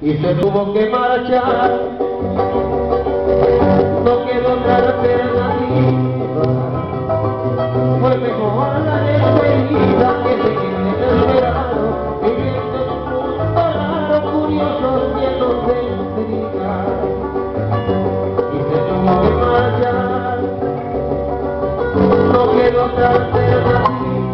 y se tuvo que marchar. No quedó otra alternativa, fue mejor la despedida que seguir en el verano, viviendo en un mundo raro, curioso, lleno de intriga, y se tuvo que marchar. No quedó otra alternativa,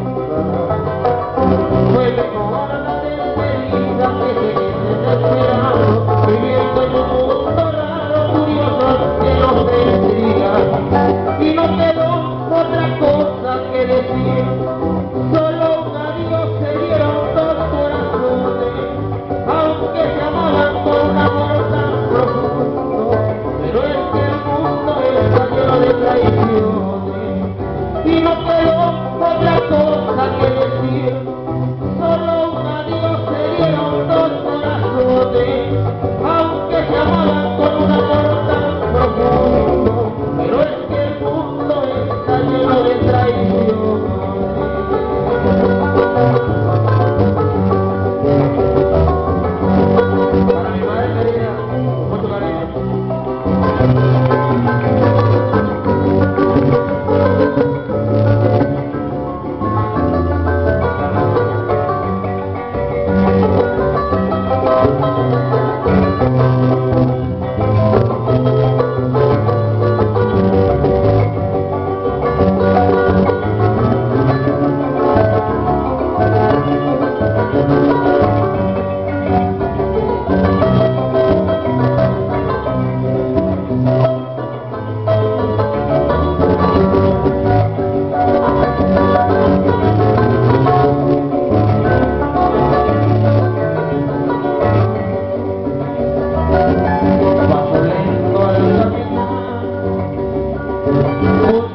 fue mejor la despedida que seguir en el verano, viviendo en un mundo raro, curioso, lleno de intriga, y no quedó otra cosa que decir, solo un adiós se dieron dos corazones, aunque se amaban con un amor tan profundo, pero es que el mundo está lleno de traiciones, y no quedó otra cosa que decir, solo un adiós se dieron dos corazones, aunque se amaban con un amor tan profundo, pero es que el mundo está lleno de traiciones. Para mi madre querida, mucho cariño. Paso lento al caminar,